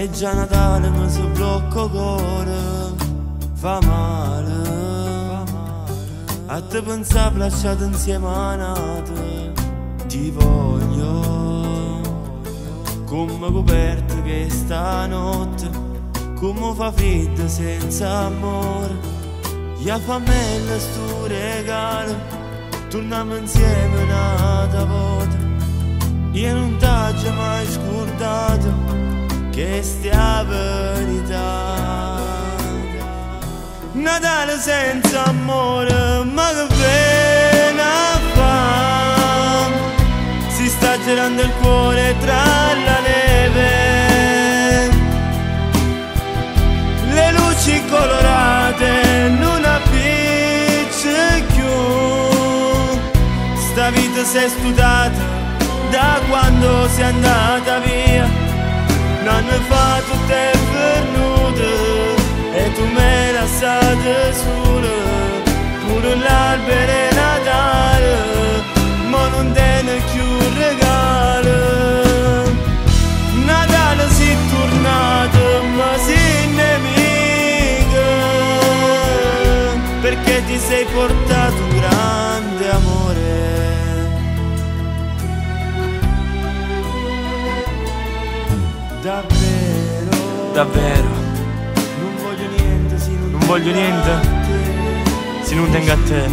è già Natale, ma se blocco cuore fa male. A te pensavo lasciato insieme a Nate, ti voglio come coperto che stanotte, come fa freddo senza amore. Ja fa meglio sto regalo, torniamo insieme un'altra volta. Io non t'ho mai scordato che stia verità. Natale senza amore, ma che pena fa. Si sta girando il cuore tra la neve, le luci colorate non appicci più. Sta vita si è studata da quando sei andata via. Un anno fa tutto è venuto e tu me la lasciate sola. Pure l'albero è Natale, ma non tiene più regalo. Natale si è tornato, ma si nemica, perché ti sei portato un grande amore. Davvero, davvero, non voglio niente se non voglio niente se non tengo a te.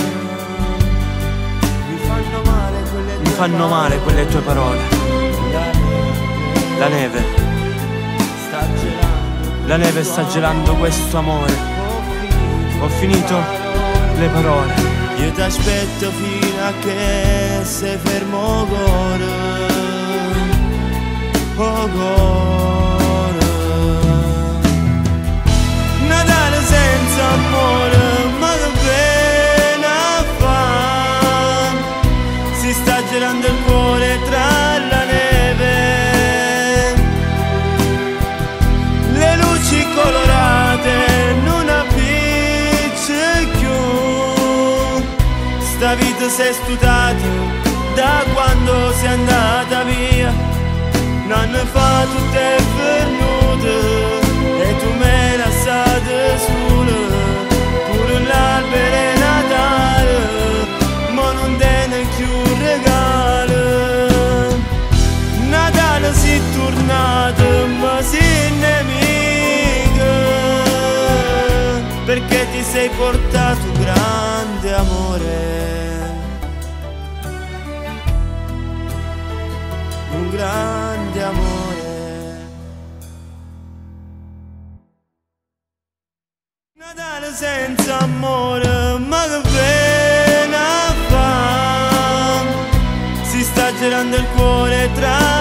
Mi fanno male quelle tue parole. La neve sta gelando, la neve sta gelando questo amore. Ho finito le parole. Io ti aspetto fino a che sei fermo cuore. Oh cuore, Natale senza amore, ma che pena fa. Si sta gelando il cuore tra la neve, le luci colorate non appicci più. Sta vita si è studata da quando sei andata via. Un anno fa tutto è venuto e tu me la lasciate sola. Pure l'albero è Natale, ma non tiene più regalo. Natale si è tornato, ma si nemica, perché ti sei portato un grande amore. Un grande amore. Natale senza amore, ma che pena fa. Si sta girando il cuore tra